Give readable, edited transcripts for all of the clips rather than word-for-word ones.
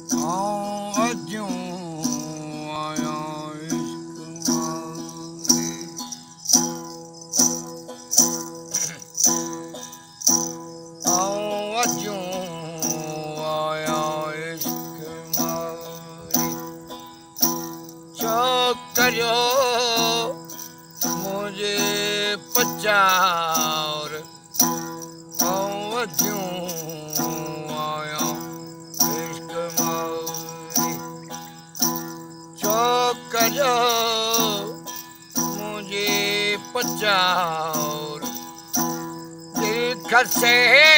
अद्यों आया इश्क मारी अद्यों आया इश्क मारी करो मुझे पचार अद्यों आया इश्क मारी करो मुझे पचार दिल खसे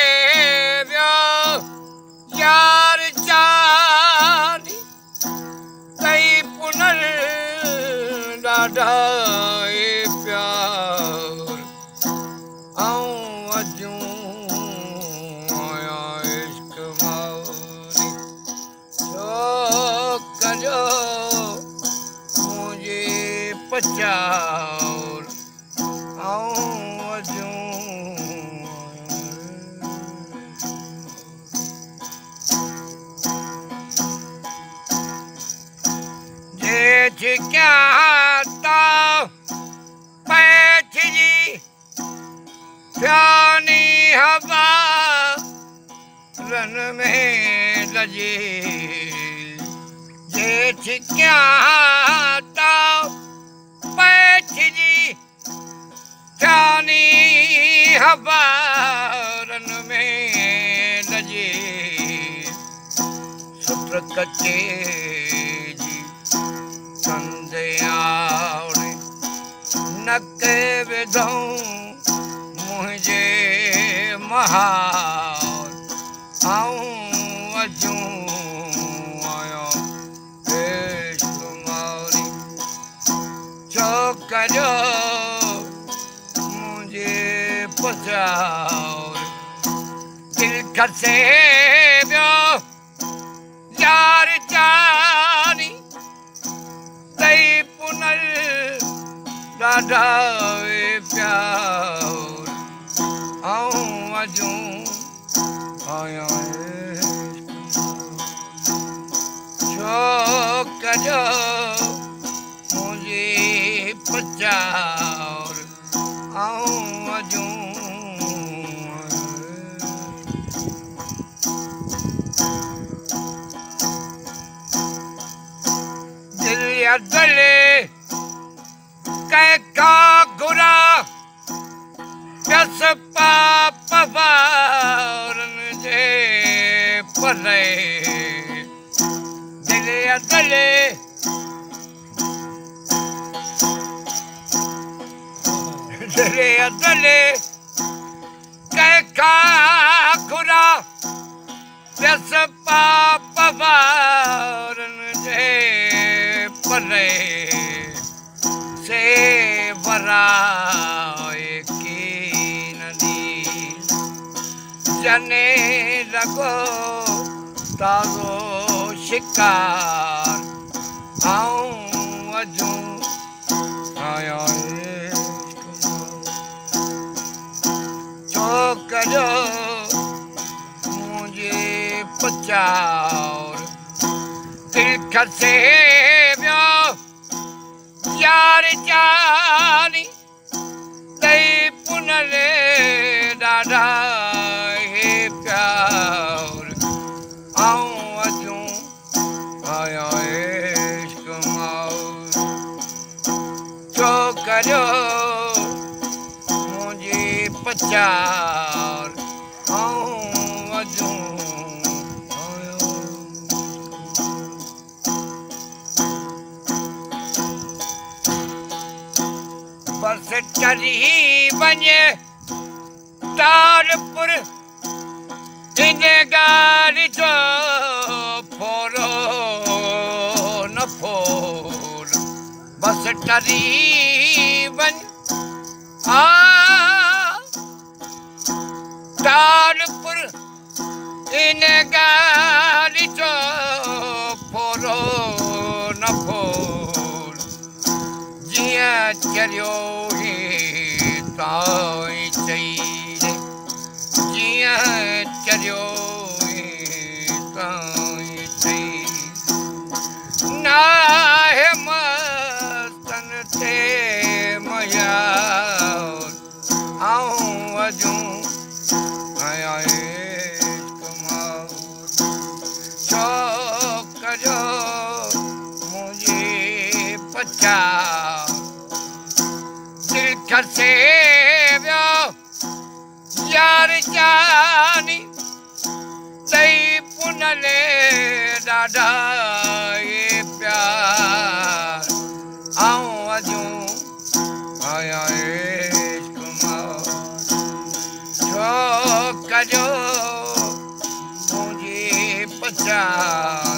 यार जानी कई पुनर डाढा प्यार अद्यों आया इश्क मारी करो मुझे पचार अद्यों क्या तो पैठ जी प्यानी हवा रन में लजे जेठ क्या तो पैठ जी प्यानी हवा रन में लजे सुत्र कचे नके विधूं मुझे महार अद्यों आया इश्क मारी करो मुझे पचार दिल खसे यार जानी कई पुनर डाढा प्यार अद्यों आया करो मुझे पचार अद्यों दिल या गले कैका गुरा प्यस पाप वारन जे परे दिले दिले दिले दिले कैका गुरा प्यस पाप वारन जे परे से बराए की नदी जने लगो तारो शिकार अद्यों आया करो मुझे पचार दिल खसे यार जानी कई पुनर डाढा प्यार अद्यों आया इश्क मारी करो मुझे पचार अद्यों बस चढ़ी वञे तारपुर इन गाड़ी जो फोरो न फोर बस चढ़ी वञ तारपुर इन गाड़ी जो फोरो न फोर जिया चरियो ही ताई चईरे जिया चरियो ही ताई चईरे से वियो यार जानी तई पुनले ॾाढा ये प्यार आऊं अजूं आया इश्क मारी छो कजो मुंहिंजी पहचान